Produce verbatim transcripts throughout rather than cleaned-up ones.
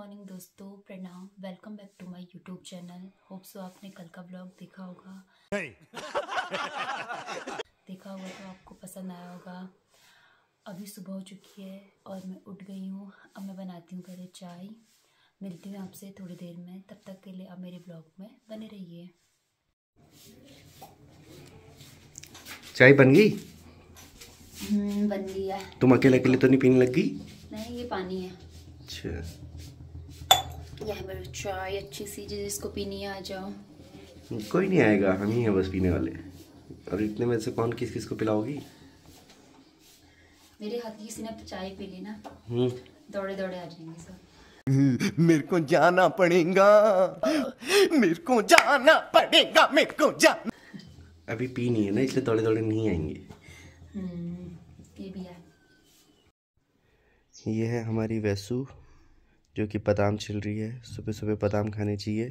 Morning दोस्तों, प्रणाम। Welcome back to my YouTube channel. Hope so आपने कल का व्लॉग देखा होगा देखा होगा तो आपको पसंद आया होगा। अभी सुबह हो चुकी है और मैं उठ गई हूँ। अब मैं बनाती हूँ पहले चाय। मिलती हूँ आपसे थोड़ी देर में, तब तक के लिए आप मेरे ब्लॉग में बने रहिए। चाय बन गई? हम्म बन गई है। तुम अकेले अकेले तो नहीं पीने लग गई? नहीं, ये पानी है। अच्छा, यह है मेरी चाय अच्छी सी, जिसको पीनी है आ जाओ। कोई नहीं आएगा, हम ही हैं बस पीने वाले। और इतने में से कौन किस किस को पिलाओगी? मेरे हाथ की किसी ने चाय पी ली ना, दौड़े दौड़े आ जाएंगे सब। मेरे को जाना पड़ेगा, मेरे को जाना पड़ेगा, मेरे को जाना। अभी पी नहीं है ना, इसलिए दौड़े दौड़े नहीं आएंगे। हम्म ये भी है। ये है हमारी वैसू जो कि बादाम छिल रही है। सुबह सुबह बादाम खाने चाहिए,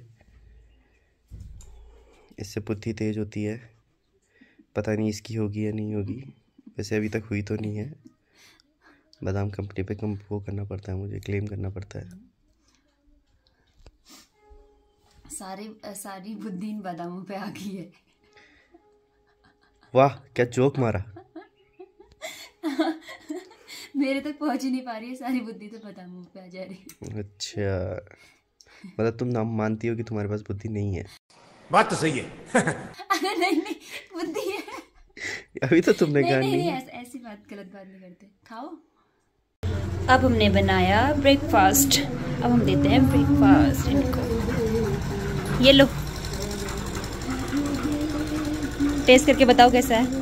इससे बुद्धि तेज होती है। पता नहीं इसकी होगी या नहीं होगी, वैसे अभी तक हुई तो नहीं है। बादाम कंपनी पे कम वो करना पड़ता है, मुझे क्लेम करना पड़ता है। सारी सारी बुद्धि इन बादामों पे आ गई है। वाह, क्या जोक मारा। मेरे तक पहुंच ही नहीं पा रही है, सारी बुद्धि तो बादामों पे आ जा रही है। अच्छा, मतलब तुम नाम मानती हो कि तुम्हारे पास बुद्धि नहीं है? बात तो सही है। अरे नहीं नहीं, बुद्धि है। अभी तो तुमने कहा नहीं, नहीं, नहीं, नहीं ऐसी बात गलत बात नहीं करते। खाओ। अब हमने बनाया ब्रेकफास्ट, अब हम देते हैं ब्रेकफास्ट इनको। ये लो, टेस्ट करके बताओ कैसा है।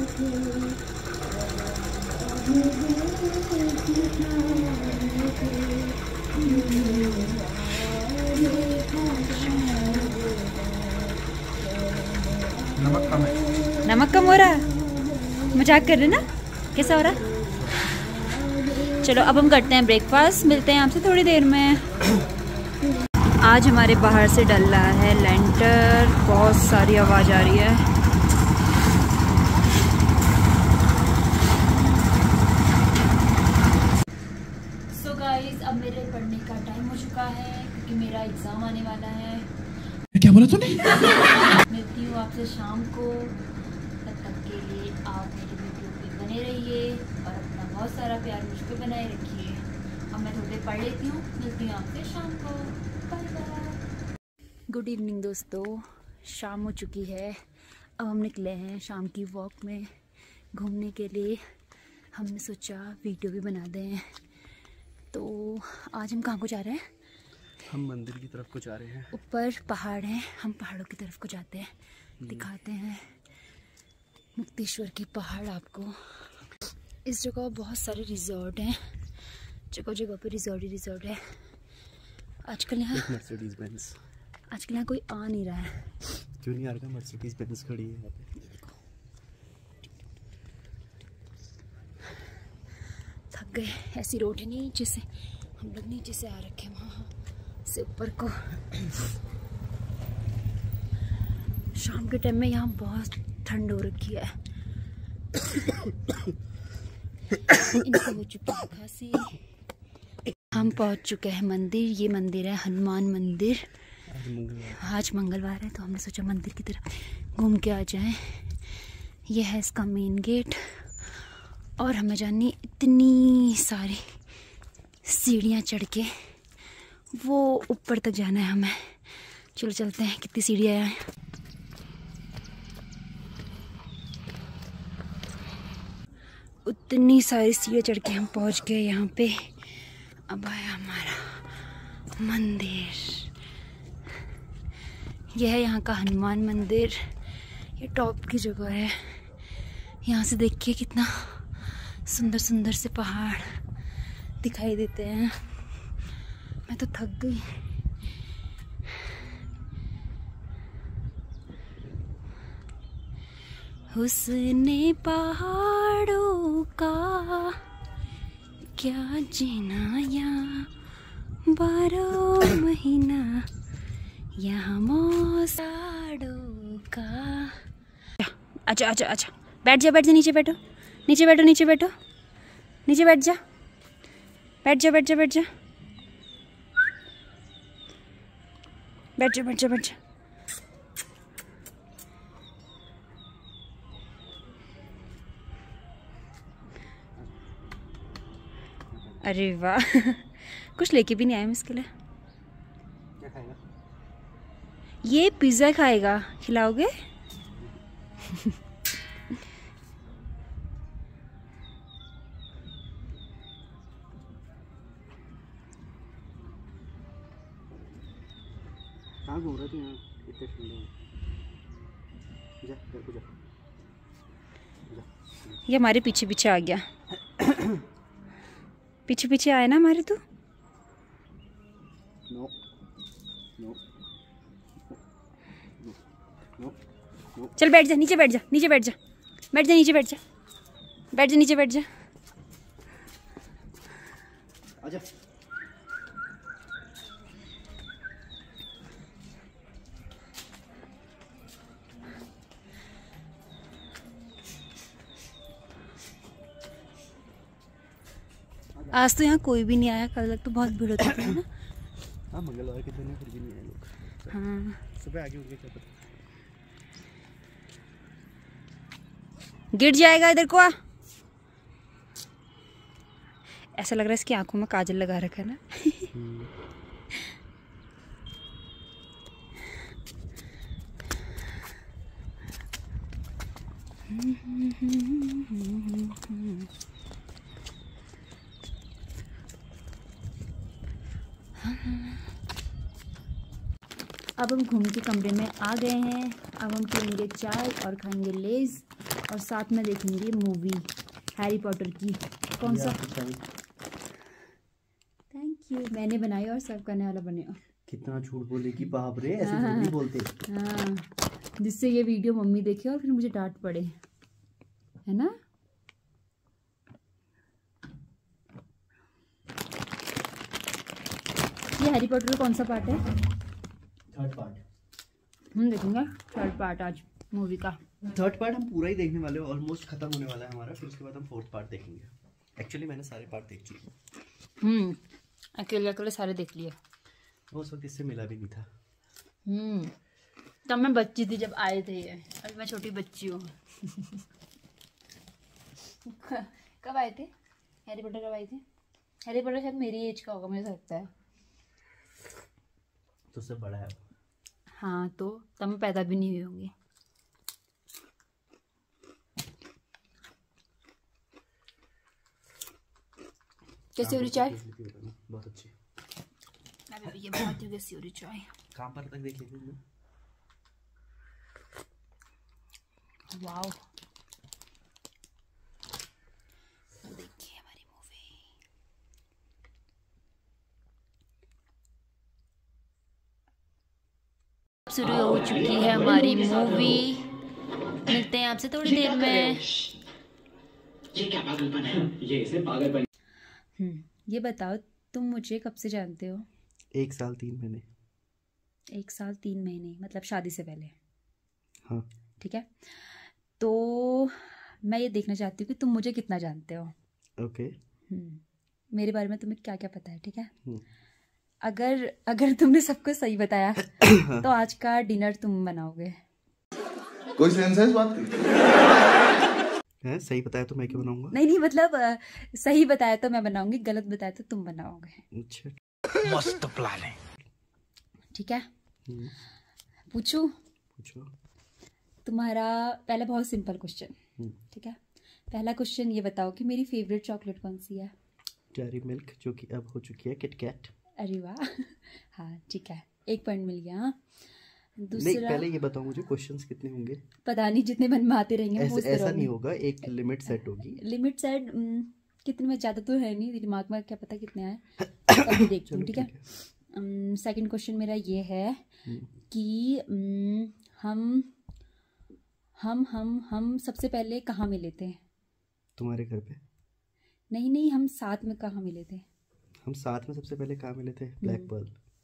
नमक कम है। नमक कम हो रहा है? मजाक कर रहे ना? कैसा हो रहा? चलो अब हम करते हैं ब्रेकफास्ट, मिलते हैं आपसे थोड़ी देर में। आज हमारे बाहर से डल रहा है लेंटर, बहुत सारी आवाज़ आ रही है। सो गाइस, अब मेरे पढ़ने का टाइम हो चुका है क्योंकि मेरा एग्ज़ाम आने वाला है। क्या बोला तूने? मिलती हूँ आपसे शाम को, तब तक के लिए आप मेरे वीडियो पे बने रहिए और अपना बहुत सारा प्यार मुझ पे बनाए रखिए। अब मैं थोड़ी देर पढ़ लेती हूँ, मिलती हूँ आपसे शाम को। Bye bye. गुड इवनिंग दोस्तों, शाम हो चुकी है। अब हम निकले हैं शाम की वॉक में घूमने के लिए। हमने सोचा वीडियो भी बना दें। तो आज हम कहाँ को जा रहे हैं? हम मंदिर की तरफ को जा रहे हैं। ऊपर पहाड़ हैं, हम पहाड़ों की तरफ को जाते हैं, दिखाते हैं मुक्तेश्वर की पहाड़ आपको। इस जगह बहुत सारे रिजॉर्ट हैं, जगह जगह पे रिजॉर्ट ही रिजॉर्ट है। आजकल यहाँ मर्सिडीज बेंज आजकल यहाँ कोई आ नहीं रहा है। क्यों नहीं आ रहा? मर्सिडीज बेंज खड़ी है यहाँ पे। थक गए, ऐसी रोड है नीचे से, हम लोग नीचे से आ रखे हैं वहाँ से ऊपर को। शाम के टाइम में यहाँ बहुत ठंड हो रखी है। इनको हो चुकी है खांसी। हम पहुँच चुके हैं मंदिर। ये मंदिर है हनुमान मंदिर। आज मंगलवार है तो हमने सोचा मंदिर की तरफ घूम के आ जाएं। यह है इसका मेन गेट और हमें जानी इतनी सारी सीढ़ियाँ चढ़ के वो ऊपर तक जाना है हमें। चलो चलते हैं, कितनी सीढ़ियाँ हैं। उतनी सारी सीढ़ियाँ चढ़ के हम पहुँच गए यहाँ पे। अब आया हमारा मंदिर। यह है यहाँ का हनुमान मंदिर। ये टॉप की जगह है। यहाँ से देखिए कितना सुंदर सुंदर से पहाड़ दिखाई देते हैं। मैं तो थक गई। हुस्ने पहाड़ों का क्या जीना, यहाँ बारह महीना यहाँ मौसम का। अच्छा अच्छा अच्छा, बैठ जा बैठ जा, नीचे बैठो नीचे बैठो नीचे बैठो नीचे बैठ जा बैठ जा बैठ जा बैठ जा। बैठ जा बैठ जा बैठ जा। अरे वाह कुछ लेके भी नहीं आए हम इसके लिए। क्या खाएगा? ये पिज़्ज़ा खाएगा, खिलाओगे? कहाँ घूम रहे थे यहाँ इतने ठंडे में? जा घर को जा, जा। ये हमारे पीछे पीछे आ गया। पीछे पीछे आया ना हमारे तो। No no no no. चल बैठ जा, नीचे बैठ जा, नीचे बैठ जा, बैठ जा नीचे बैठ जा, बैठ जा नीचे बैठ जा। आजा। आज तो यहाँ कोई भी नहीं आया, कल तक तो बहुत भीड़ होती थी ना। हाँ मंगलवार के दिन है, फिर भी नहीं आए लोग। हाँ सुबह आगे होंगे क्या पता। गिर जाएगा, इधर को आ। ऐसा लग रहा है इसकी आंखों में काजल लगा रखा है ना। अब हम घूम के कमरे में आ गए हैं। अब हम पियेंगे चाय और खाएंगे लेज और साथ में देखेंगे मूवी हैरी पॉटर की। कौन सा? थैंक यू, मैंने बनाई और सर्व करने वाला बने हो। कितना झूठ बोलेगी बाप रे, ऐसे झूठ नहीं बोलते। हाँ, जिससे ये वीडियो मम्मी देखे और फिर मुझे डांट पड़े, है ना। ये हैरी पॉटर का कौन सा पार्ट है? Third part. हम देखेंगे थर्ड पार्ट आज मूवी का। थर्ड पार्ट हम पूरा ही देखने वाले हैं, ऑलमोस्ट खत्म होने वाला है हमारा। फिर उसके बाद हम फोर्थ पार्ट देखेंगे। एक्चुअली मैंने सारे पार्ट देख चुके। हम्म अकेले अकेले सारे देख लिए। वो उस वक्त इससे मिला भी नहीं था। हम्म तब मैं बच्ची थी जब आए थे ये, अभी मैं छोटी बच्ची हूँ। कब आए थे हैरी पॉटर? कब आए थे हैरी पॉटर? शायद मेरी एज का होगा, मुझे लगता है। तो उससे बड़ा है। हाँ, तो तब मैं पैदा भी नहीं हुई होंगी। कैसी हो रही चाय? बहुत अच्छी। मैं भी ये बनाती हूँ कैसी हो रही चाय। काम पर तक देख लीजिए। वाओ, देखिए हमारी मूवी। शुरू हो चुकी है हमारी मूवी। मिलते हैं आपसे थोड़ी देर में। ये क्या पागलपन है? ये इसे पागलपन। हम्म ये बताओ, तुम मुझे कब से जानते हो? एक साल तीन महीने। एक साल तीन महीने मतलब शादी से पहले। हाँ ठीक है, तो मैं ये देखना चाहती हूँ कि तुम मुझे कितना जानते हो। ओके। हम्म मेरे बारे में तुम्हें क्या क्या पता है, ठीक है। हम्म। अगर अगर तुमने सब कुछ सही बताया तो आज का डिनर तुम बनाओगे। कोई सेंस है इस बात की? है सही बताया तो मैं क्यों बनाऊंगा? नहीं नहीं मतलब अ, सही बताया तो मैं बनाऊंगी, गलत बताया तो तुम बनाओगे। अच्छा मस्त प्लान है। ठीक है, हम्म, पूछूं? पूछो। तुम्हारा पहला बहुत सिंपल क्वेश्चन, हम्म, ठीक है। पहला क्वेश्चन ये बताओ कि मेरी फेवरेट चॉकलेट कौन सी है? डेयरी मिल्क, जो कि अब हो चुकी है किटकैट। अरे वाह। हाँ ठीक है, एक पॉइंट मिल गया। हाँ, नहीं दूसरा पहले ये बताओ मुझे क्वेश्चंस कितने होंगे? पता नहीं, जितने मन में आते रहेंगे ऐसा, ऐसा नहीं होगा, एक लिमिट सेट होगी। लिमिट सेट कितने में? ज़्यादा तो है नहीं, दिमाग में क्या पता कितने आए। अभी देखती हूँ, ठीक है। सेकंड क्वेश्चन मेरा ये है कि um, हम हम हम हम सबसे पहले कहाँ मिले थे? तुम्हारे घर पे। नहीं नहीं, हम साथ में कहाँ मिले थे? हम साथ में सबसे पहले कहाँ मिले थे? Black Perl.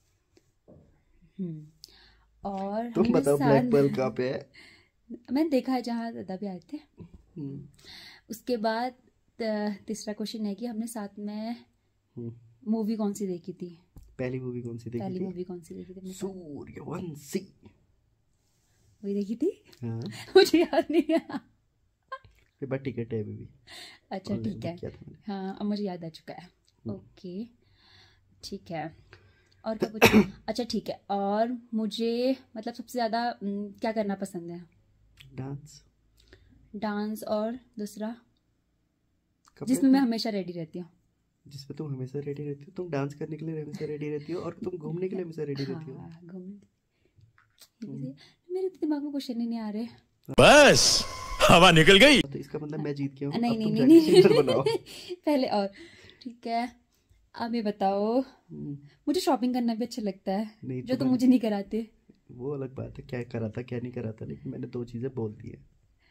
हम्म और तुम हमने बताओ साथ- ब्लैक पर्ल कहाँ पे है? मैंने देखा है जहाँ दादा भी आए थे। हम्म, उसके बाद त- तीसरा क्वेश्चन है कि हमने साथ में हम्म, मूवी कौन सी देखी थी? पहली मूवी कौन सी देखी पहली थी? मूवी कौन सी देखी थी? सूर्यवंशी। वही देखी थी। हाँ मुझे याद नहीं है। मेरे पास टिकट है अभी भी। अच्छा Online ठीक है, book किया था मैंने। हाँ अब मुझे याद आ चुका है। ओके ठीक है, और क्या पूछूं? अच्छा ठीक है, और मुझे मतलब सबसे ज़्यादा हम्म, क्या करना पसंद है? डांस। डांस, और दूसरा कपड़े जिसमें मैं पहन- हमेशा रेडी रहती हूँ। जिसमें तुम हमेशा रेडी रहती हो। तुम डांस करने के लिए हमेशा रेडी रहती हो और तुम घूमने के लिए हमेशा रेडी रहती हो। हाँ घूमने। ठीक है, मेरे तो दिमाग में क्वेश्चन ही नहीं आ रहे। बस हवा निकल गई। तो इसका मतलब मैं जीत गया हूँ। नहीं अब नहीं तुम नहीं जाके नहीं सिंगर बनाओ। पहले और ठीक है, अब ये बताओ, हम्म, मुझे शॉपिंग करना भी अच्छा लगता है नहीं जो तुम तुम्हारे- मुझे नहीं कराते। वो अलग बात है, क्या करा था क्या नहीं करा था, लेकिन मैंने दो चीजें बोल दी है।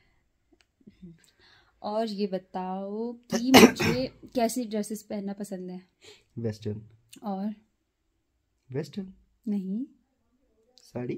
और ये बताओ कि मुझे कैसी ड्रेसेस पहनना पसंद है? वेस्टर्न। और वेस्टर्न नहीं, साड़ी।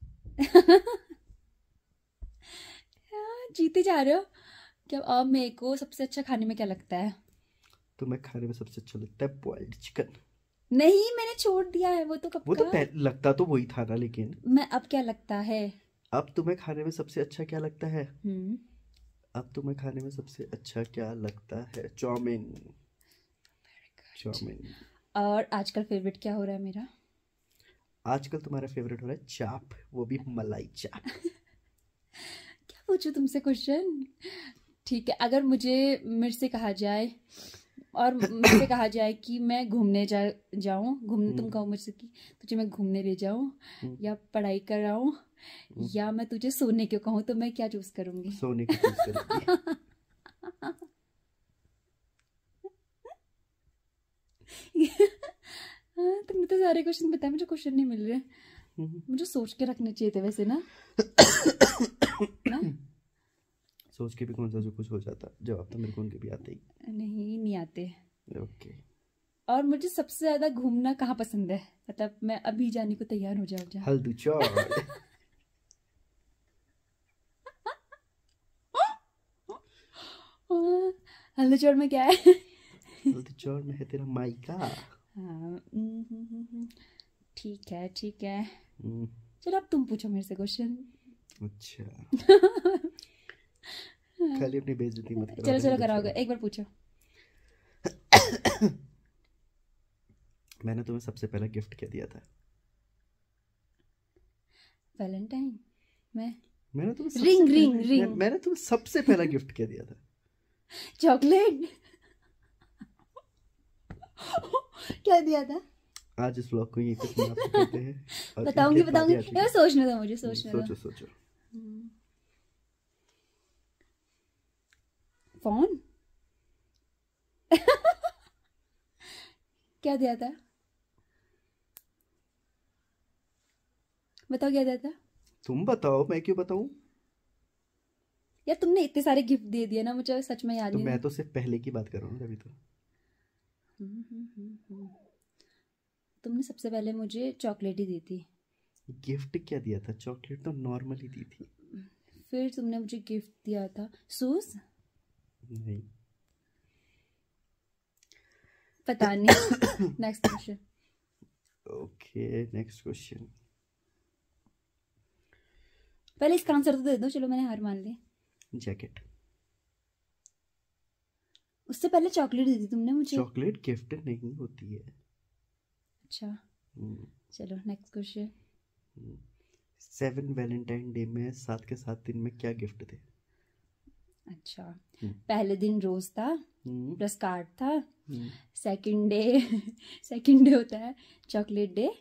यार, जीते जा रहे हो क्या? अब मेरे को सबसे अच्छा खाने में क्या लगता है? तुम्हें खाने में सबसे अच्छा लगता है बॉइल्ड चिकन। नहीं, मैंने छोड़ दिया है वो तो कब वो तो का। पहले लगता तो वही था ना, लेकिन मैं अब क्या लगता है? अब तुम्हें खाने में सबसे अच्छा क्या लगता है? हम्म अब तुम्हें खाने में सबसे अच्छा क्या लगता है? चाउमीन। चाउमीन। और आजकल फेवरेट क्या हो रहा है मेरा? आजकल तुम्हारा फेवरेट हो रहा है चाप, वो भी मलाई चाप। क्या पूछूं तुमसे क्वेश्चन? ठीक है, अगर मुझे मेरे से कहा जाए और मेरे से कहा जाए कि मैं घूमने जा जाऊं घूमने, तुम कहो मुझसे कि तुझे मैं घूमने ले जाऊं या पढ़ाई कराऊं या मैं तुझे सोने को कहूं, तो मैं क्या चूज करूंगी? सोने की चूज करूंगी। हाँ, तुमने तो सारे क्वेश्चन बताए, मुझे क्वेश्चन नहीं मिल रहे। मुझे सोच के रखने चाहिए थे वैसे ना। ना? सोच के भी कौन सा जो कुछ हो जाता, जवाब तो मेरे को उनके भी आते ही। नहीं नहीं आते। ओके। और मुझे सबसे ज्यादा घूमना कहाँ पसंद है? मतलब मैं अभी जाने को तैयार हो जाऊँ जहाँ। हल्दीचौर। हल्दीचौर में क्या है? हल्दीचौर में है तेरा मायका। हाँ, हम्म, हम्म, हम्म, हम्म। ठीक है ठीक है, हम्म, चलो अब तुम पूछो मेरे से क्वेश्चन। अच्छा। खाली अपनी बेइज्जती मत करो। चलो चलो कराओगे, एक बार पूछो। मैंने तुम्हें सबसे पहला गिफ्ट क्या दिया था? वैलेंटाइन में मैंने तुम्हें सबसे रिंग पहले- रिंग मैं- रिंग मैंने तुम्हें सबसे पहला गिफ्ट क्या दिया था? चॉकलेट। क्या दिया था? आज इस व्लॉग को यहीं पे समाप्त करते हैं। और बताऊंगी क्योंकि बताऊंगी, बातें आ चुकी यार सोचने दो मुझे, हैं। सोचने दो। सोचो सोचो। फोन। क्या दिया था? बताओ क्या दिया था? तुम बताओ, मैं क्यों बताऊं? यार तुमने इतने सारे गिफ्ट दे दिए ना, मुझे सच में याद तो नहीं मैं रहा। तो सिर्फ पहले की बात कर रहा हूँ अभी तो। हम्म, हम्म, हम्म, हम्म। तुमने सबसे पहले मुझे चॉकलेट ही दी थी, गिफ्ट क्या दिया था? चॉकलेट तो नॉर्मली दी थी। फिर तुमने मुझे गिफ्ट दिया था शूज। नहीं। पता नहीं। Next question. Okay next question. पहले इसका आंसर तो दे दो, चलो मैंने हार मान ली। जैकेट। उससे पहले चॉकलेट दी थी तुमने मुझे। चॉकलेट गिफ्ट नहीं होती है। अच्छा हम्म, चलो next question. Seven Valentine day में सात के सात दिन में क्या गिफ्ट थे? अच्छा, हम्म। पहले दिन रोज था हम्म, प्लस कार्ड था। हम्म, सेकंड डे सेकंड डे होता है चॉकलेट डे।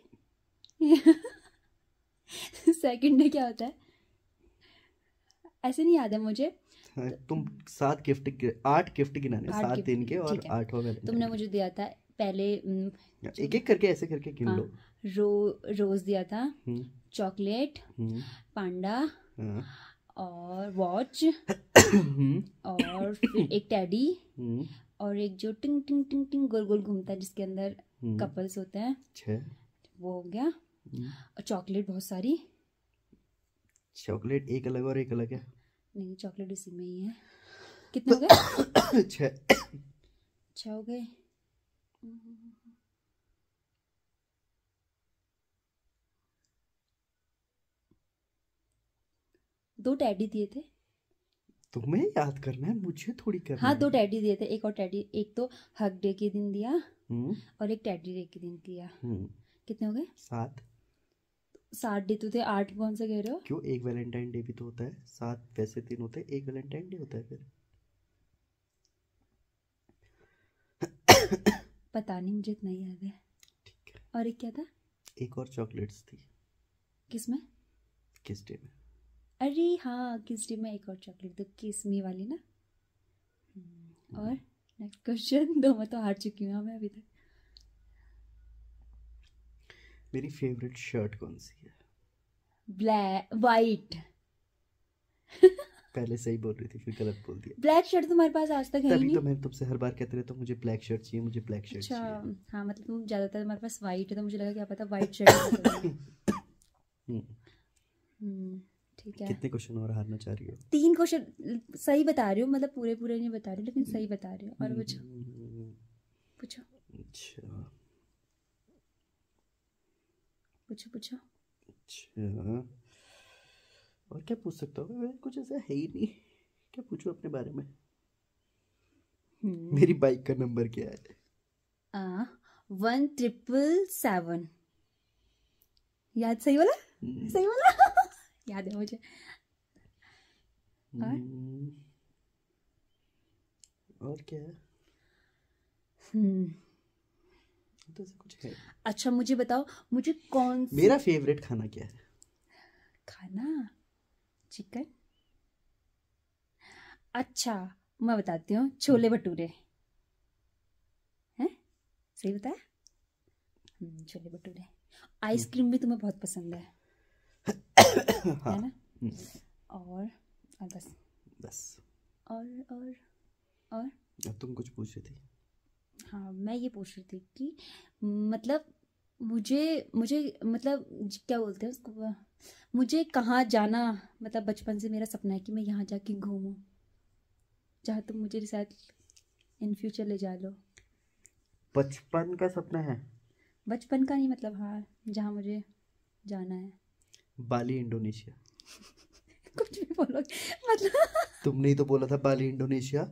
सेकंड डे क्या होता है ऐसे नहीं याद है मुझे। हाँ, तुम सात गिफ्ट गि- आठ गिफ्ट गिनाने, आठ सात gift, दिन के और ठीक है। आठवां वैलेंटाइन। तुमने मुझे दिया था पहले हम्म, एक एक करके ऐसे करके गिन हाँ, लो। रो रोज दिया था, हम्म, चॉकलेट, हम्म, पांडा हाँ, और वॉच हम्म, और फिर एक टेडी हम्म, और एक जो टिंग टिंग टिंग टिंग गोल गोल घूमता है जिसके अंदर हम्म, कपल्स होते हैं, छः। वो हो गया। हम्म, और चॉकलेट बहुत सारी। चॉकलेट एक अलग और एक अलग है। नहीं चॉकलेट इसी में ही है। कितने हो गए? छः। छह हो गए। दो टैडी दिए थे। तुम्हें याद करना है, मुझे थोड़ी करना हाँ है। दो टैडी दिए थे, एक और टैडी, एक तो हग डे के दिन दिया हम्म और एक टैडी डे के दिन दिया। हम्म कितने हो गए? सात। सात डे तो थे, आठ कौन से कह रहे हो? क्यों, एक वैलेंटाइन डे भी तो होता है। सात वैसे तीन होते हैं, एक वैलेंटाइन डे होता है फिर। पता नहीं, मुझे इतना ही याद है। ठीक है। और एक क्या था? एक और चॉकलेट्स थी। किसमें? किस डे में? अरे हाँ, किस डे में एक और चॉकलेट, तो किस मी वाली ना। हम्म, और नेक्स्ट क्वेश्चन। दो मैं तो हार चुकी हूँ मैं अभी तक। मेरी फेवरेट शर्ट कौन सी है? Black white. पहले सही बोल रही थी, फिर गलत बोल दिया। ब्लैक शर्ट तुम्हारे पास आज तक है ही तभी नहीं। तो मैं तुमसे हर बार कहते रहता हूँ मुझे ब्लैक शर्ट चाहिए, मुझे ब्लैक शर्ट अच्छा चाहिए। हाँ, मतलब तुम ज्यादातर तुम्हारे पास वाइट है, तो मुझे लगा क्या पता वाइट शर्ट। हम्म ठीक है। कितने क्वेश्चन और हारना चाह रही हो? तीन क्वेश्चन सही बता रही हूँ, मतलब पूरे पूरे नहीं बता रही, लेकिन सही बता रही हूँ। और पूछो पूछो अच्छा पूछो पूछो। अच्छा, और क्या पूछ सकता हूँ मैं? कुछ ऐसा है ही नहीं। क्या पूछूं अपने बारे में? मेरी बाइक का नंबर क्या है? आ वन ट्रिपल सेवन। याद? सही बोला? सही बोला? याद है मुझे। और हम्म, और क्या है? हम्म तो ऐसा कुछ है। अच्छा मुझे बताओ, मुझे कौन सी मेरा फेवरेट खाना क्या है? खाना? चिकन। अच्छा मैं बताती हूँ, छोले भटूरे। हैं? सही बताया? हम्म, छोले भटूरे। आइसक्रीम भी तुम्हें बहुत पसंद है, है ना? और और बस बस। और और और अब तुम कुछ पूछ रही थी। हाँ मैं ये पूछ रही थी कि मतलब मुझे मुझे मतलब क्या बोलते हैं उसको, मुझे कहाँ जाना, मतलब बचपन से मेरा सपना है कि मैं यहाँ जाके घूमूं, जहाँ तुम मुझे साथ इन फ्यूचर ले जा लो। बचपन का सपना है? बचपन का नहीं, मतलब हाँ जहाँ मुझे जाना है। Bali, Indonesia. कुछ भी बोलो मतलब। तुमने ही तो बोला था बाली, इंडोनेशिया।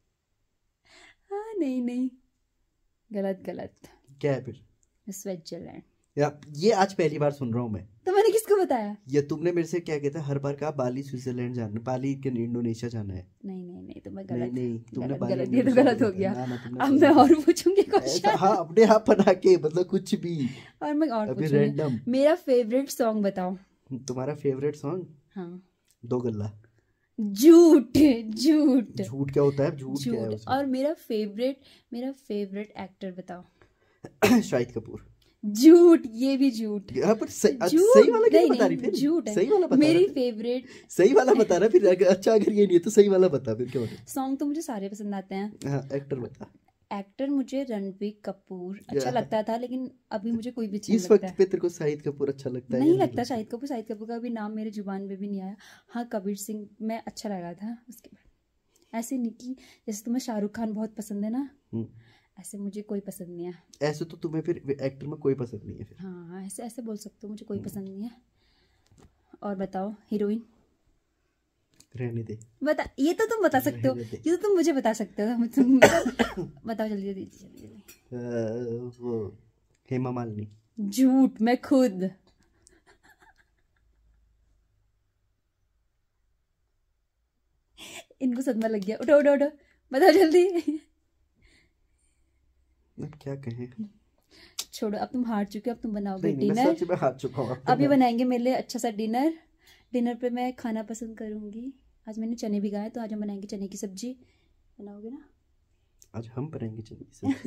हाँ नहीं नहीं, गलत गलत। क्या है फिर? स्विट्जरलैंड। या ये आज पहली बार सुन रहा हूँ मैं। तो मैंने किसको बताया? ये तुमने मेरे से क्या कहता है, हर बार कहा बाली स्विट्जरलैंड जाना, बाली के इंडोनेशिया जाना है। नहीं नहीं नहीं, तो मैं नहीं गलत नहीं, तुमने गलत बाली गलत, ये तो इंडोनेशिया गलत हो बोला था। गया। ना, ना, तुमने अब गलत मैं बोला। और पूछूंगी ऐसा क्वेश्चन। हाँ, अपने आप बना के, मतलब कुछ भी। और मैं और अभी पूछूंगी। रैंडम। मेरा फेवरेट सॉन्ग बताओ। तुम्हारा फेवरेट सॉन्ग? हाँ। दो गल्ला। झूठ झूठ झूठ क्या होता है? झूठ क्या है झूठ। उसमें? और मेरा फेवरेट मेरा फेवरेट एक्टर बताओ। शाहिद कपूर। झूठ, ये भी झूठ। यहाँ पर सही, झूठ सही वाला क्यों नहीं, बता रही नहीं, फिर? झूठ है। सही वाला बता मेरी रहा फेवरेट सही वाला बता रहा फिर। अगर- अच्छा अगर ये नहीं है तो सही वाला बता फिर। क्या बता? सॉन्ग तो मुझे सारे पसंद आते हैं। हाँ, एक्टर बता। एक्टर मुझे रणबीर कपूर अच्छा लगता था, लेकिन अभी मुझे कोई भी अच्छा इस नहीं लगता वक्त है। पे तेरे को शाहिद कपूर अच्छा लगता है? नहीं या लगता शाहिद कपूर। शाहिद कपूर का भी नाम मेरे जुबान पे भी नहीं आया। हाँ कबीर सिंह में अच्छा लगा था। उसके बाद ऐसे नहीं कि जैसे तुम्हें शाहरुख खान बहुत पसंद है ना, हम्म, ऐसे मुझे कोई पसंद नहीं है। ऐसे तो तुम्हें फिर एक्टर में कोई पसंद नहीं है फिर? हाँ हाँ, ऐसे ऐसे बोल सकते हो, मुझे कोई पसंद नहीं है। और बताओ हीरोइन। रहने दे। बता, ये तो तुम बता सकते हो, रहने दे। ये तो तुम मुझे बता सकते हो। तुम बताओ जल्दी जल्दी जल्दी जल्दी। अ, वो हेमा मालिनी। झूठ, मैं खुद। इनको सदमा लग गया। उठो उठो उठो, बताओ जल्दी। अब क्या कहें? छोड़ो, अब तुम हार चुके हो। अब तुम बनाओगे नहीं नहीं, मैं डिनर। सच में हार चुका हूँ। अब तो अभी मैं- बनाएंगे मेरे लिए अच्छा सा डिनर। डिनर पे मैं खाना पसंद करूंगी। आज मैंने चने भिगाए, तो आज हम बनाएंगे चने की सब्जी। बनाओगे ना? आज हम बनाएंगे चने की सब्जी।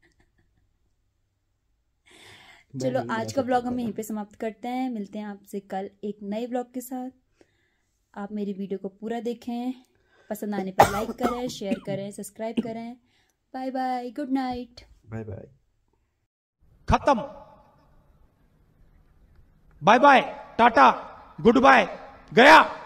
मैं चलो नहीं आज बना का ब्लॉग सकता हम था। यहीं पे समाप्त करते हैं। मिलते हैं आपसे कल एक नए ब्लॉग के साथ। आप मेरी वीडियो को पूरा देखें, पसंद आने पर लाइक करें, शेयर करें, सब्सक्राइब करें। Bye bye, good night. Bye bye. खत्म। Bye bye, tata, good bye, गया।